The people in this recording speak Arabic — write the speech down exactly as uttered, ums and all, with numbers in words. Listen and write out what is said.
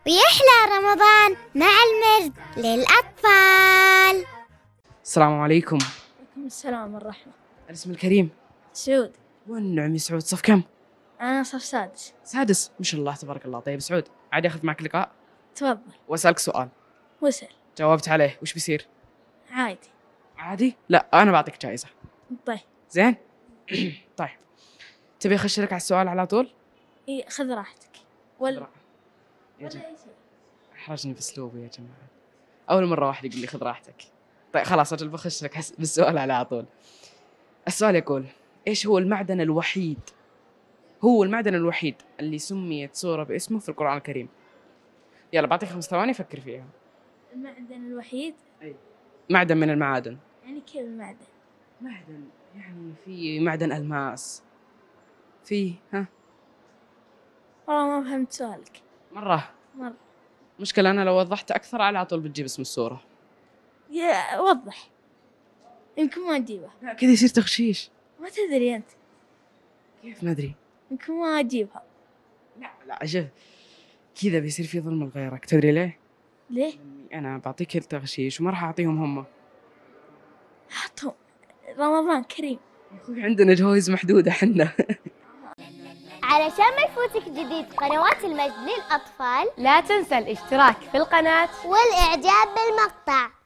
ويحلى رمضان مع المرد للأطفال. السلام عليكم. وعليكم السلام والرحمة. الاسم الكريم؟ سعود. والنعم يا سعود، صف كم؟ أنا صف سادس. سادس، ما شاء الله تبارك الله. طيب سعود، عادي اخذ معك لقاء؟ تفضل. واسألك سؤال، وسل. جاوبت عليه وش بيصير؟ عادي. عادي؟ لا أنا بعطيك جائزة. طيب. زين؟ طيب تبي أخش لك على السؤال على طول؟ إيه، خذ راحتك. ولا يا ولا جماعة أي شيء. أحرجني بأسلوبي يا جماعة، أول مرة واحد يقول لي خذ راحتك. طيب خلاص أجل بخش لك بالسؤال على طول. السؤال يقول: إيش هو المعدن الوحيد هو المعدن الوحيد اللي سميت سورة باسمه في القرآن الكريم؟ يلا بعطيك خمس ثواني فكر فيها. المعدن الوحيد؟ أي معدن من المعادن. يعني كيف المعدن؟ معدن يعني في معدن ألماس، في ها والله ما فهمت سؤالك. مرة مرة. مشكلة أنا لو وضحت أكثر على طول بتجيب اسم السورة. يا وضح، يمكن ما أجيبه. لا كذا يصير تغشيش. ما تدري أنت. كيف ما أدري؟ يمكن ما أجيبها. لا لا شوف، كذا بيصير في ظلم لغيرك. تدري ليه؟ ليه؟ لأني أنا بعطيك التغشيش وما راح أعطيهم هم. حطهم. رمضان كريم. يا أخوي عندنا جوائز محدودة حنا. علشان ما يفوتك جديد قنوات المجد للأطفال، لا تنسى الاشتراك في القناة والإعجاب بالمقطع.